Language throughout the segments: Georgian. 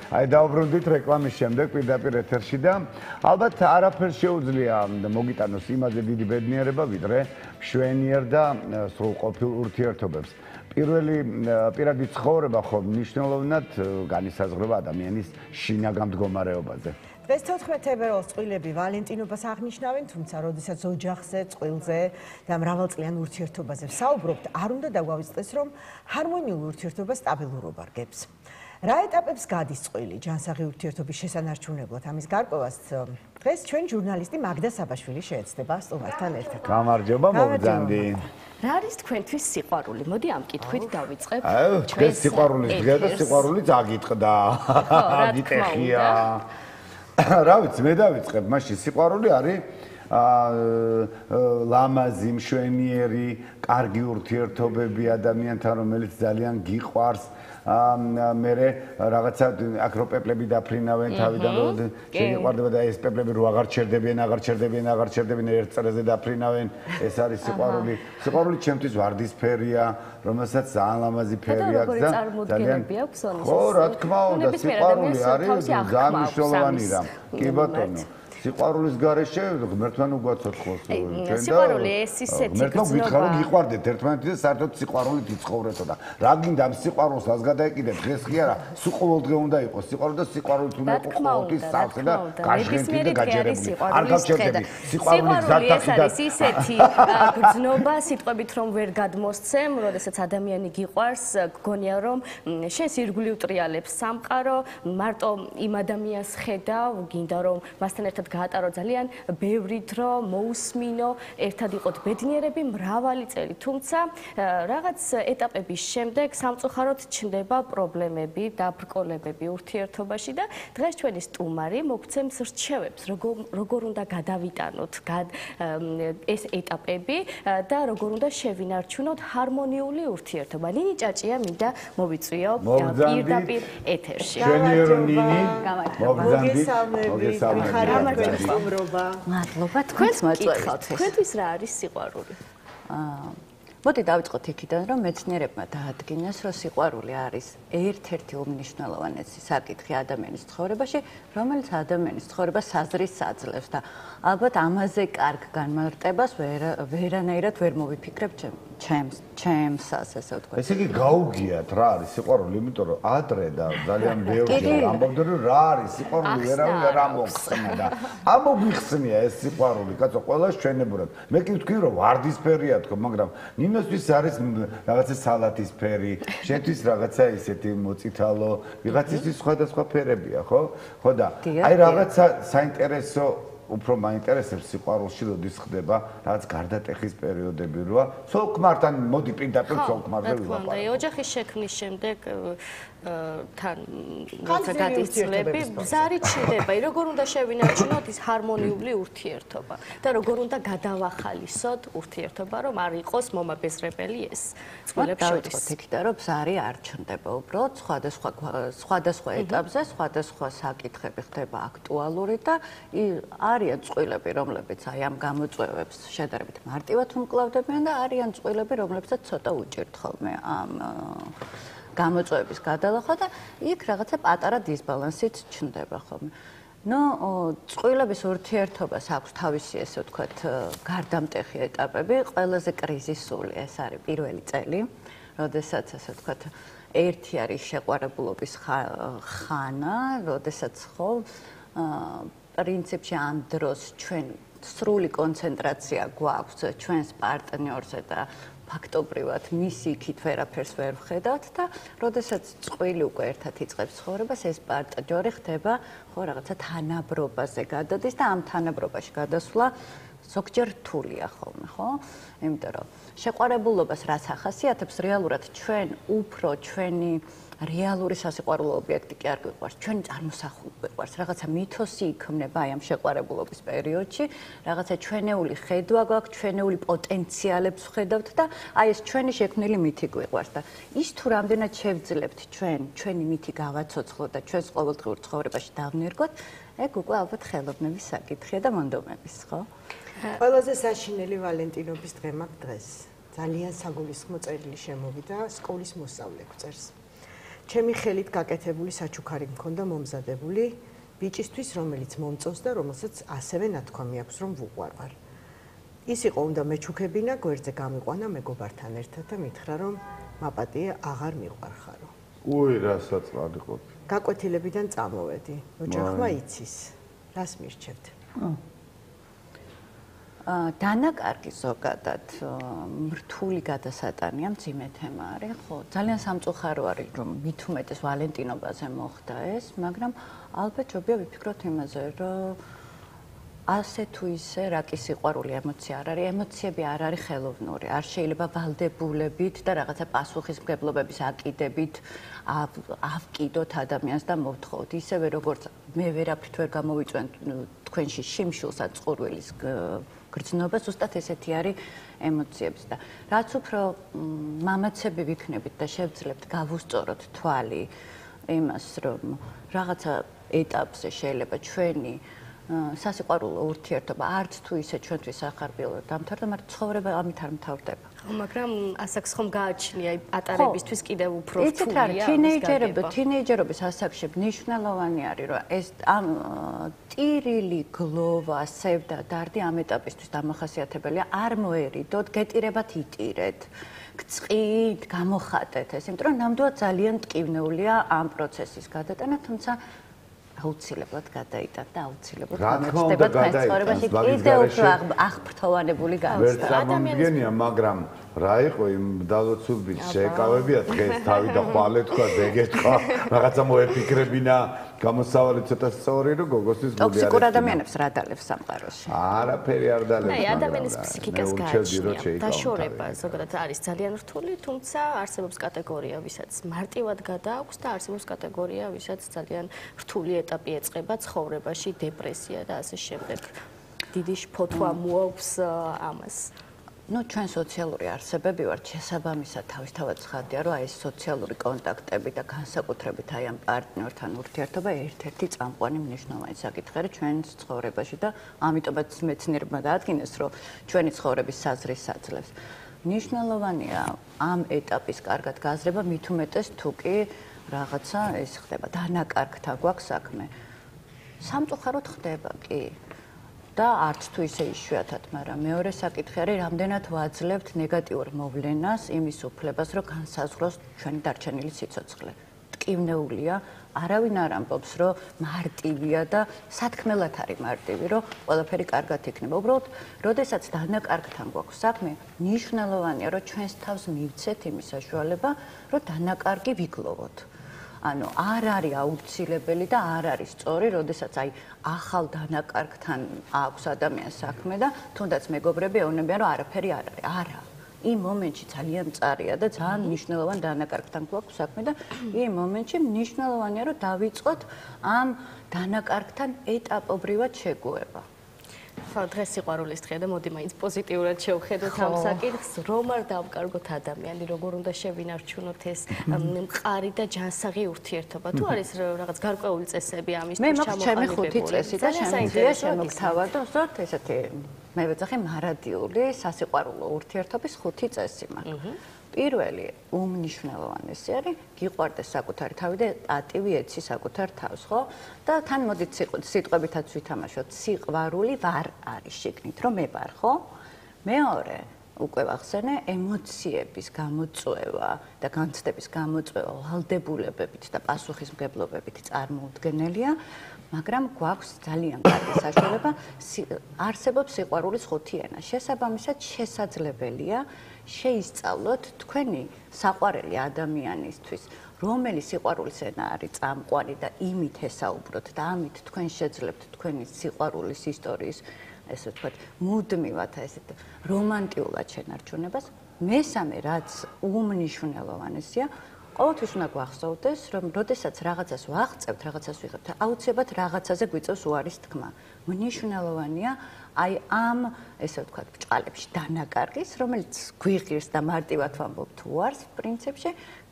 აი დავბრუნდით რეკლამის შემდეგ პირდაპირ ეთერში და ალბათ არაფერს შეუძლია მოგიტანოს იმაზე დიდი ბედნიერება, ვიდრე მშვენიერ და სრულყოფილ ურთიერთობებს. პირადი ცხოვრება ხომ მნიშვნელოვნად განისაზღვრება ადამიანის შინაგან მდგომარეობაზე. დღეს 14 თებერვალს წყვილები ვალენტინობას აღნიშნავენ, თუმცა როდესაც ოჯახზე, წყვილზე და მრავალწლიან ურთიერთობაზე ვსაუბრობთ, არ უნდა დაგვავიწყდეს, რომ ჰარმონიულ ურთიერთობას სტაბილურობა რგებს. რა ეტაპებს გადის წყვილი ჯანსაღი ურთიერთობის შესანარჩუნებლად? ამის გარკვევას დღეს ჩვენ ჟურნალისტი მაგდა საბაშვილი შეეცდება სტუმართან ერთად. გამარჯობა, მოგზანდი. რა არის თქვენთვის სიყვარული? მოდი ამ კითხვით დავიწყებ. ჩვენ სიყვარულის დღეა და სიყვარულიც აგიტყდა. აგიტეხია. რა ვიცი, მე დავიწყებ, მაშინ სიყვარული არის ლამაზი, მშვენიერი, კარგი ურთიერთობები ადამიანთან, რომელიც ძალიან გიყვარს. მერე რაღაცა აქ რო პეპლები დაფრინავენ თავიდან რომ შეგიყვარდება და ეს პეპლები რო აღარ ჩერდებიან ერთ წრეზე დაფრინავენ, ეს არის სიყვარული. სიყვარული ჩემთვის ვარდისფერია, რომელსაც ძალიან ლამაზი ფერი აქვს და ძალიან ხო, რა თქმა უნდა, სიყვარული არის ძალიან მნიშვნელოვანი რამ. კი ბატონო. სიყვარულის გარეშე ღმერთთან უგვაცოცხლოს ჩვენ და სიყვარული ეს ისეთი ღმერთმა გითხრა რომ გიყვარდეთ ერთმანეთს და საერთოდ სიყვარულით იცხოვრეთო და რა გინდა ამ სიყვარულს რას გადაეკიდეთ დღეს კი არა სულ ყოველდღე უნდა იყოს სიყვარული და სიყვარულით უნდა იყოს ყოველთვის სავსე და გაჟღენთი და გაჯერებული არ გავჩერდები სიყვარულის გზატახი და ეს ისეთი გრძნობა სიტყვებით რომ ვერ გადმოსცემ როდესაც ადამიანი გიყვარს გგონია რომ შენს ირგვლივ ტრიალებს სამყარო მარტო იმ ადამიანს ხედავ გინდა რომ მასთან ერთად გაატარო ძალიან ბევრი დრო, მოусმინო, ერთად იყოთ ბედნიერები მრავალი წელი. თუმცა რაღაც ეტაპების შემდეგ სამწუხაროდ ჩნდება პრობლემები და ბრკოლებები ურთიერთობაში და დღეს ჩვენი სტუმარი მოგცემს რჩევებს, როგორ უნდა გადავიტანოთ ეს ეტაპები და როგორ უნდა შევინარჩუნოთ ჰარმონიული ურთიერთობა. ნინი ჭაჭია მინდა მოვიწვიო პირდაპირ ეთერში. მოგზანდი. მადლობა თქვენს მოწვევით. თქვენთვის რა არის სიყვარული? მოდი დავიწყოთ იქიდან, რომ მეცნიერებმა დაადგინეს, რომ სიყვარული არის ერთ-ერთი უმნიშვნელოვანესი საკითხი ადამიანის ცხოვრებაში, რომელიც ადამიანის ცხოვრებას საზრისს აძლევს და ალბათ ამაზე კარგ განმარტებას ვერანაირად ვერ მოვიფიქრებ ჩემს ასე ვთქვათ. ესე იგი გაუგიათ რა არის სიყვარული, იმიტომ რომ ადრე და ძალიან ბევრი ამბობდნენ რომ რა არის სიყვარული, ვერავინ არ ამოხსნა და ამოგვიხსნია ეს სიყვარული, კაცო, ყველა ჩვენებურად. მე კი ვთქვი რომ ვარდისფერია თქო, მაგრამ ნინოსთვის არის რაღაცა სალათის ფერი, შენთვის რაღაცა ისეთი მოწითალო, ვიღაცისთვის სხვადასხვა ფერებია, ხო? ხო და აი რაღაცა საინტერესო უფრო მაინტერესებს სიყვარულში როდის ხდება რაღაც გარდატეხის პერიოდები როა სოლკმართან მოდი პირდაპირ სოლკმარზე ვილაპარაკო. ოჯახის შექმნის შემდეგ თან როცა გადისწლები ბზარი ჩნდება, როგორ უნდა შევინარჩუნოთ ის ჰარმონიული ურთიერთობა და როგორ უნდა გადავახალისოთ ურთიერთობა, რომ არ იყოს მომაბეზრებელი ეს წყვილებს შორის. იქიდან რომ ბზარი არ ჩნდება, უბრალოდ სხვადასხვა ეტაპზე სხვადასხვა საკითხები ხდება აქტუალური და არიან წყვილები, რომლებიც აი ამ გამოწვევებს შედარებით მარტივად უმკლავდებიან და არიან წყვილები, რომლებსაც ცოტა უჭირთ ხოლმე ამ გამოწვევების გადალახვა და იქ რაღაცა პატარა დისბალანსით ჩნდება ხოლმე. წყვილების ურთიერთობას აქვს თავისი ესე ვთქვათ გარდამტეხი ეტაპები, ყველაზე კრიზისული ეს არის პირველი წელი, როდესაც ასე ვთქვათ ერთი არის შეყვარებულობის ხანა, როდესაც ხო პრინციპში ამ დროს ჩვენ სრული კონცენტრაცია გვაქვს ჩვენს პარტნიორზე და ფაქტობრივად მისი იქით ვერაფერს ვერ ვხედავთ და როდესაც წყვილი უკვე ერთად იწყებს ცხოვრებას ეს პარტნიორი ხდება ხო რაღაცა თანაბრობაზე გადადის და ამ თანაბრობაში გადასვლა ზოგჯერ რთულია ხოლმე ხო იმიტომ რომ შეყვარებულობას რაც ახასიათებს რეალურად ჩვენ უფრო ჩვენი რეალური სასიყვარულო ობიექტი კი არ გვიყვარს, ჩვენი წარმოსახული გვიყვარს, რაღაცა მითოსი იქმნება აი ამ შეყვარებულობის პერიოდში, რაღაცა ჩვენეული ხედვა გვაქვს, ჩვენეული პოტენციალებს ვხედავთ და აი ეს ჩვენი შექმნილი მითი გვიყვარს და ის თუ რამდენად შევძლებთ ჩვენი მითი გავაცოცხლოთ და ჩვენს ყოველდღიურ ცხოვრებაში დავნერგოთ, ეგ უკვე ალბათ ხელოვნების საკითხია და მონდომების, ხო? ყველაზე საშინელი ვალენტინობის დღე მაქვს დღეს. ძალიან საგულისხმო წერილი შემოვიდა სკოლის მოსწავლე გვწერს. ჩემი ხელით გაკეთებული საჩუქარი მქონდა მომზადებული ბიჭისთვის, რომელიც მომწონს და რომელსაც ასევე ნათქვამი აქვს, რომ ვუყვარვარ. ის იყო უნდა მეჩუქებინა, გვერდზე გამიყვანა მეგობართან ერთად და მითხრა, რომ მაპატიე აღარ მიყვარხარო. უი, რა საწყალი ყოფილი. გაკვეთილებიდან წამოვედი. ოჯახმა იცის. რას მირჩევთ? დანაკარგი ზოგადად მრთული გადასატანია, მძიმე თემა არის, ხო, ძალიან სამწუხარო არის, რომ მით უმეტეს ვალენტინობაზე მოხდა ეს, მაგრამ ალბათ ჯობია ვიფიქროთ იმაზე, რომ ასე თუ ისე რა კი სიყვარული ემოცია არ არის, ემოციები არ არის ხელოვნური, არ შეიძლება ვალდებულებით და რაღაცა პასუხისმგებლობების აკიდებით ავკიდოთ ადამიანს და მოვთხოვოთ, ისევე როგორც მე ვერაფრით ვერ გამოვიწვენ თქვენში შიმშილს ან წყურვილის გრძნობა, ზუსტად ესეთი არის ემოციების და რაც უფრო მამაცები ვიქნებით და შევძლებთ გავუსწოროთ თვალი იმას, რომ რაღაცა ეტაპზე შეიძლება ჩვენი სასიყვარულო ურთიერთობა არც თუ ისე ჩვენთვის ახარბილო დამთავრდა, მაგრამ ცხოვრება ამით არ მთავრდება. მაგრამ ასაკს ხომ გააჩნია პატარებისთვის კიდევ უფრო რთულია. თინეიჯერობის ასაკში მნიშვნელოვანი არის, რომ ეს ტირილი გლოვა, სევდა, დარდი ამ ეტაპისთვის დამახასიათებელია. არ მოერიდოთ, გეტირებათ იტირეთ. გწყით, გამოხატეთ ეს, იმიტომ რომ ნამდვილად ძალიან მტკივნეულია ამ პროცესის გადატანა, თუმცა აუცილებლად გადაიტანთ და აუცილებლად გამოჩნდება თქვენ ცხოვრებაში კიდევ უფრო აღფრთოვანებული განცდა. ადამიანია, მაგრამ რა იყო იმ დალოცულბის შეკავებია დღეს თავი და ხვალე თქვა, დეგე თქვა, რაღაცა მოეფიქრებინა, გამოსავალი ცოტა სწორი, რომ გოგოსის გული არის. ტოქსიკურ ადამიანებს რა დალევს სამყაროში? არაფერი არ დალევს. აი, ადამიანის ფსიქიკას გააჩნია. დაშორება ზოგადად არის ძალიან რთული, თუმცა არსებობს კატეგორია, ვისაც მარტივად გადააქვს და არსებობს კატეგორია, ვისაც ძალიან რთული ეტაპი ეწყება ცხოვრებაში, დეპრესია და ასე შემდეგ. დიდი შფოთვა მოაქვს ამას. ჩვენ სოციალური არსებები ვართ, შესაბამისად თავისთავად ცხადია, რომ ეს სოციალური კონტაქტები და განსაკუთრებით აი ამ პარტნიორთან ურთიერთობა ერთ-ერთი წამყვანი მნიშვნელოვანი საკითხია ჩვენს ცხოვრებაში და ამიტომაც მეცნიერებმა დაადგინეს, რომ ჩვენი ცხოვრების საზრის საძლევს. მნიშვნელოვანია ამ ეტაპის კარგად გაზრება, მით უმეტეს თუ კი რაღაცა ეს ხდება, დანაკარგთან გვაქვს საქმე. სამწუხაროდ ხდება კი. და არც თუ ისე იშვიათად, მაგრამ მეორე საკითხი არის, რამდენად ვაძლევთ ნეგატიურ მოვლენას იმის უფლებას, რომ განსაზღვროს ჩვენი დარჩენილი სიცოცხლე. მტკივნეულია, არავინ არ ამბობს, რომ მარტივია და სათქმელად არის მარტივი, რომ ყველაფერი კარგად იქნება. უბრალოდ, როდესაც დანაკარგთან გვაქვს საქმე, მნიშვნელოვანია, რომ ჩვენს თავს მივცეთ იმის საშუალება, რომ დანაკარგი ვიგლოვოთ. ანუ არ არის აუცილებელი და არ არის სწორი, როდესაც აი ახალ დანაკარგთან აქვს ადამიანს საქმე და თუნდაც მეგობრები ეუბნებიან, რომ არაფერი არ არის. არა. იმ მომენტში ძალიან მწარია და ძალიან მნიშვნელოვანი დანაკარგთან გვაქვს საქმე და იმ მომენტში მნიშვნელოვანია, რომ დავიწყოთ ამ დანაკარგთან ეტაპობრივად შეგუება. დღეს სიყვარულის დღეა და მოდი მაინც პოზიტიურად შევხედოთ ამ საკითხს, რომ არ დავკარგოთ ადამიანი, როგორ უნდა შევინარჩუნოთ ეს მყარი და ჯანსაღი ურთიერთობა. თუ არის რაღაც გარკვეული წესები ამისთვის ჩამოყალიბებული? მე მაქვს ჩემი 5 წესი და შემიძლია შემოგთავაზოთ ესეთი მე ვეძახი მარადიული სასიყვარულო ურთიერთობის 5 წესი მაქვს. პირველი უმნიშვნელოვანესი არის გიყვარდეს საკუთარი თავი და პატივი ეცი საკუთარ თავს, ხო? და თან მოდით სიტყვებითაც ვითამაშოთ, სიყვარული ვარ არის შიგნით, რომ მე ვარ, ხო? მეორე უკვე ვახსენე, ემოციების გამოწვევა და განცდების გამოწვევა ვალდებულებებით და პასუხისმგებლობებით წარმოუდგენელია, მაგრამ გვაქვს ძალიან კარგი საშუალება, არსებობს სიყვარულის 5 ენა. შესაბამისად შესაძლებელია შეისწავლოთ თქვენი საყვარელი ადამიანისთვის, რომელი სიყვარულის ენა არის წამყვანი და იმით ესაუბროთ და ამით თქვენ შეძლებთ თქვენი სიყვარულის ისტორიის, ესე ვთქვათ, მუდმივად ესეთ რომანტიულად შენარჩუნებას. მესამე, რაც უმნიშვნელოვანესია, ყოველთვის უნდა გვახსოვდეს, რომ როდესაც რაღაცას ვაღწევთ, რაღაცას ვიღებთ, აუცილებლად რაღაცაზე გვიწევს უარის თქმა. მნიშვნელოვანია აი ამ, ესე ვთქვათ, ბჭყალებში დანაკარგის, რომელიც გვიღირს და მარტივად ვამბობთ უარს, პრინციპში,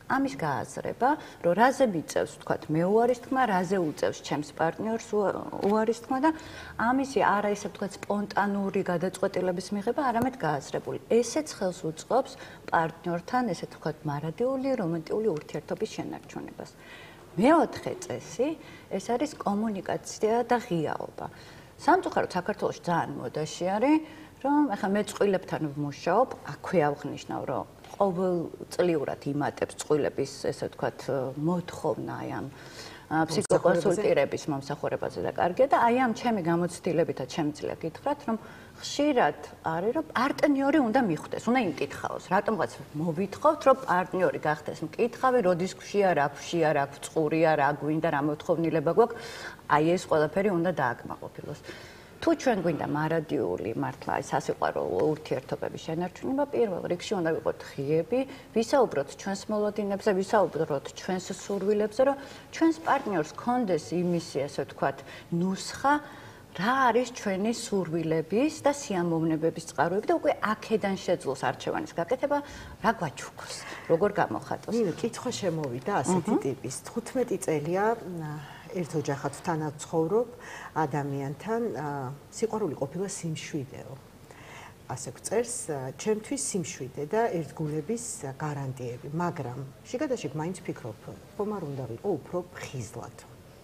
ამის გააზრება, რომ რაზე მიწევს, თქვათ, მე უარის თქმა, რაზე უწევს ჩემს პარტნიორს უარის თქმა და ამისი არა ისე თქვათ სპონტანური გადაწყვეტილების მიღება, არამედ გააზრებული. ესეც ხელს უწყობს პარტნიორთან, ესე თქვათ, მარადიული რომანტიკული ურთიერთობის შენარჩუნებას. მეოთხე წესი, ეს არის კომუნიკაცია და ღიაობა. სამწუხაროდ საქართველოში ძალიან მოდაში არის, რომ ახლა მე წყვილებთან ვმუშაობ, აქვე აღნიშნავ, რომ ყოველწლიურად იმატებს წყვილების, ესე ვთქვათ, მოთხოვნა აი ამ ფსიქოკონსულტირების მომსახურებაზე და კარგია და აი ამ ჩემი გამოცდილებით და შემიძლია გითხრათ, რომ ხშირად არის, რომ პარტნიორი უნდა მიხვდეს, უნდა იმკითხაოს. რატომღაც მოვითხოვთ, რომ პარტნიორი გახდეს მკითხავი, როდის გვშია, რა გვშია, რა გვწყურია, რა გვინდა, რა მოთხოვნილება გვაქვს, აი ეს ყველაფერი უნდა დააკმაყოფილოს. თუ ჩვენ გვინდა მარადიული მართლა სასიყვარულო ურთიერთობების შენარჩუნება, პირველ რიგში უნდა ვიყოთ ღიები, ვისაუბროთ ჩვენს მოლოდინებზე, ვისაუბროთ ჩვენს სურვილებზე, რომ ჩვენს პარტნიორს გქონდეს იმისი, ასე ვთქვათ, ნუსხა, რა არის ჩვენი სურვილების და სიამოვნებების წყაროები და უკვე აქედან შეძლოს არჩევანის გაკეთება, რა გვაჩუქოს, როგორ გამოხატოს. ნინო, კითხვა შემოვიდა ასეთი ტიპის. 15 წელია ერთ ოჯახად თანაცხოვრობ ადამიანთან, სიყვარული ყოფილა სიმშვიდეო. ასე გვწერს, ჩემთვის სიმშვიდე და ერთგულების გარანტიები, მაგრამ შიგადაშიგ მაინც ფიქრობ, ხომ არ უნდა ვიყო უფრო ხიზლად.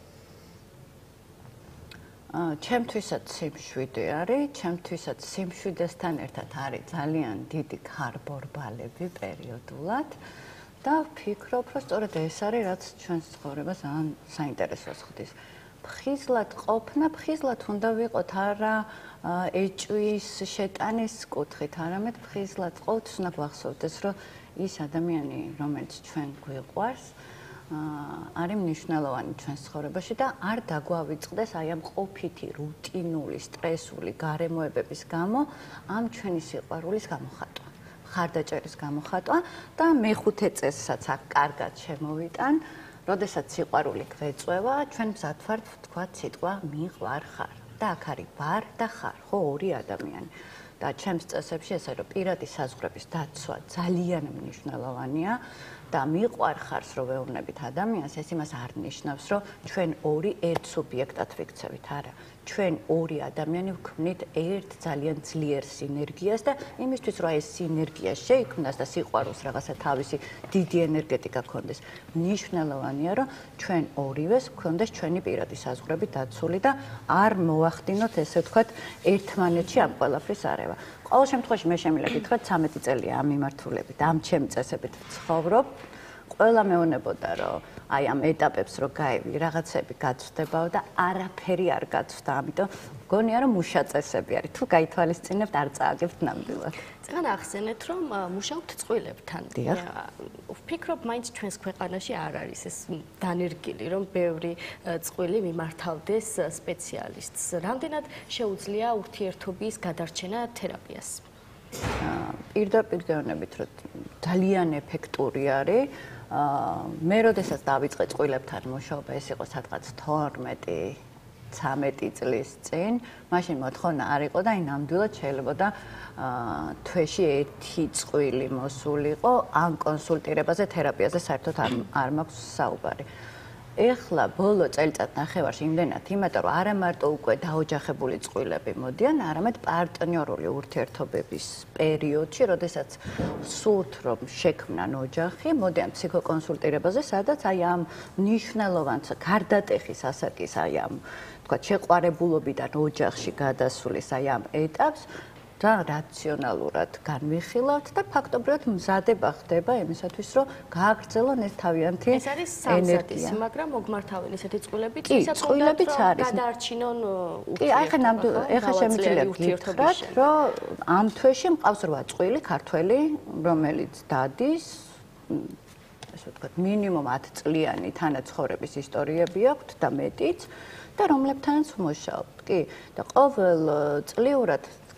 ჩემთვისაც სიმშვიდე არის, ჩემთვისაც სიმშვიდესთან ერთად არის ძალიან დიდი ქარბორბალები პერიოდულად. და ვფიქრობ, რომ სწორედ ეს არის, რაც ჩვენს ცხოვრებას ძალიან საინტერესოს ხდის. ხიზლად ყოფნა, ხიზლად უნდა ვიყოთ არა ეჭვის, შეტანის კუთხით, არამედ ხიზლად ყოფთ, უნდა გვახსოვდეს, რომ ის ადამიანი, რომელიც ჩვენ გვიყვარს, არის მნიშვნელოვანი ჩვენს ცხოვრებაში და არ დაგვავიწყდეს აი ამ ყოფითი, რუტინული, სტრესული გარემოებების გამო ამ ჩვენი სიყვარულის გამოხატვა. ხარდაჭერის გამოხატვა და მეხუთე წესსაც აქ კარგად შემოვიტან, როდესაც სიყვარული გვეწევა, ჩვენ მზად ვართ ვთქვათ სიტყვა მიყვარ ხარ და აქ არის ვარ და ხარ, ხო ორი ადამიანი. და ჩემს წესებში ესე რომ პირადი საზღვრების დაცვა ძალიან მნიშვნელოვანია და მიყვარ ხარს რო ვეუბნებით ადამიანს, ეს იმას არ ნიშნავს, რომ ჩვენ ორი ერთ სუბიექტად ვიქცევით, არა. ჩვენ ორი ადამიანი ვქმნით ერთ ძალიან ძლიერ სინერგიას და იმისთვის რომ ეს სინერგია შეიქმნას და სიყვარულს რაღაცა თავისი დიდი ენერგეტიკა გქონდეს, მნიშვნელოვანია რომ ჩვენ ორივეს გქონდეს ჩვენი პირადი საზღვრები დაცული და არ მოახდინოთ ესე ვთქვათ ერთმანეთში ამ ყველაფრის არევა. ყოველ შემთხვევაში მე შემიძლია გითხრათ 13 წელია ამ მიმართულებით, ამ ჩემი წესებით ვცხოვრობ. ყველა მეუბნებოდა რომ აი ამ ეტაპებს რო გაივი, რაღაცები გაცვდებაო და არაფერი არ გაცვდა, ამიტომ მგონია რომ მუშა წესები არის. თუ გაითვალისწინებთ, არ წააგებთ ნამდვილად. წეგან ახსენეთ, რომ მუშაობთ წყვილებთან. ვფიქრობ, მაინც ჩვენს ქვეყანაში არ არის ეს დანერგილი, რომ ბევრი წყვილი მიმართავდეს სპეციალისტს. რამდენად შეუძლია ურთიერთობის გადარჩენა თერაპიას? პირდაპირ გეუბნებით, რომ ძალიან ეფექტური არის. მე როდესაც დავიწყე წყვილებთან მუშაობა, ეს იყო სადღაც 12-13 წლის წინ, მაშინ მოთხოვნა არ იყო და აი ნამდვილად შეიძლება და თვეში ერთი წყვილი მოსულიყო ამ კონსულტირებაზე, თერაპიაზე საერთოდ არ მაქვს საუბარი. ეხლა ბოლო წელიწად ნახევარში იმდენად, იმიტომ რომ არა მარტო უკვე დაოჯახებული წყვილები მოდიან, არამედ პარტნიორული ურთიერთობების პერიოდში, როდესაც სურთ რომ შექმნან ოჯახი, მოდიან ფსიქოკონსულტირებაზე, სადაც აი ამ მნიშვნელოვან გარდატეხის ასაკის აი ამ თქვათ შეყვარებულობიდან ოჯახში გადასulis აი ამ ეტაპს და რაციონალურად განვიხილავთ და ფაქტობრივად მზადება ხდება იმისათვის, რომ გააგრძელონ ეს თავიანთი ეს არის სამზადისი, მაგრამ მოგმართავენ ესეთი წყვილებიც, ვისაც წყვილებიც არის. გადაარჩინონ კი, ახლა შემიძლია გითხრათ, რომ ამ თვეში მყავს 8 წყვილი ქართველი, რომელიც დადის, ასე ვთქვათ, მინიმუმ 10 წლიანი თანაცხოვრების ისტორიები აქვთ და მეტიც და რომლებთანაც ვმუშაობთ. კი, და ყოველ წლიურად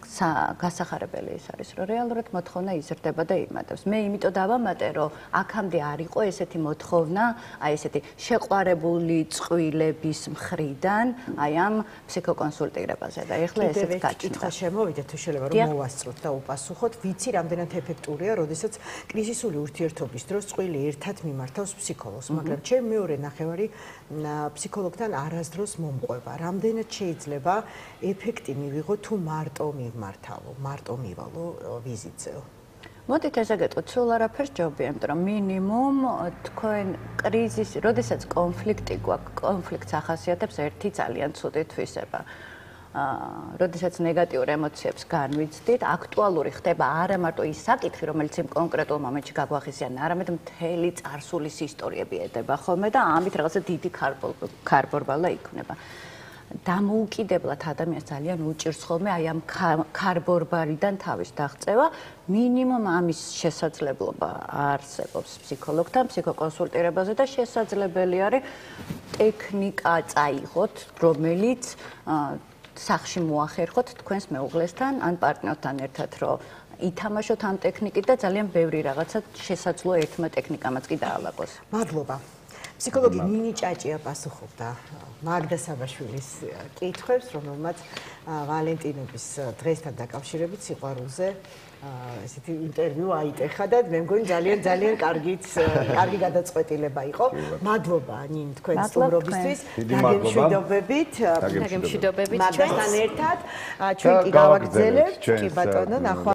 გასახარებელი ის არის, რომ რეალურად მოთხოვნა იზრდება და იმატებს. მე იმიტომ დავამატე, რომ აქამდე არ იყო ესეთი მოთხოვნა, აი ესეთი შეყვარებული წყვილების მხრიდან, აი ამ ფსიქოკონსულტირებაზე და ეხლა ესეც გაჩნდა. შემოვიდა თუ შეიძლება რომ მოვასწროთ და უპასუხოთ, ვიცი რამდენად ეფექტურია, როდესაც კრიზისული ურთიერთობის დროს წყვილი ერთად მიმართავს ფსიქოლოგს, მაგრამ ჩემ მეორე ნახევარი ფსიქოლოგთან არასდროს მომყვება. რამდენად შეიძლება ეფექტი მივიღო თუ მარტო მიმართავო, მარტო მივალო ვიზიტზე? მოდით ესე გეტყვით, სულ არაფერს ჯობია, იმიტომ რომ მინიმუმ თქვენ კრიზისი, როდესაც კონფლიქტი გვაქვს, კონფლიქტს ახასიათებს ერთი ძალიან ცუდი თვისება. როდესაც ნეგატიურ ემოციებს განვიცდით, აქტუალური ხდება არა მარტო ის საკითხი, რომელიც იმ კონკრეტულ მომენტში გაგვახიზიანა, არამედ მთელი წარსულის ისტორიები ედება ხოლმე და ამით რაღაცა დიდი ქარბორბალა იქნება. დამოუკიდებლად ადამიანს ძალიან უჭირს ხოლმე აი ამ ქარბორბალიდან თავის დაღწევა, მინიმუმ ამის შესაძლებლობა არსებობს ფსიქოლოგთან, ფსიქოკონსულტირებაზე და შესაძლებელი არის ტექნიკა წაიღოთ, რომელიც სახში მოახერხოთ თქვენს მეუღლესთან ან პარტნიორთან ერთად, რომ ითამაშოთ ამ ტექნიკით და ძალიან ბევრი რაღაცა შესაძლოა ერთმა ტექნიკამაც კი დაალაგოს. მადლობა. ფსიქოლოგი ნინი ჭაჭია პასუხობდა მაგდა საბაშვილის კითხვებს, რომელმაც ვალენტინობის დღესთან დაკავშირებით სიყვარულზე ესეთი ინტერვიუ აიტეხა და მე მგონი ძალიან კარგი გადაწყვეტილება იყო. მადლობა ნინ თქვენ სტუმრობისთვის. დაგემშვიდობებით. დაგემშვიდობებით მაგდასთან ერთად ჩვენ კი გავაგრძელებთ. კი ბატონო, ნახვა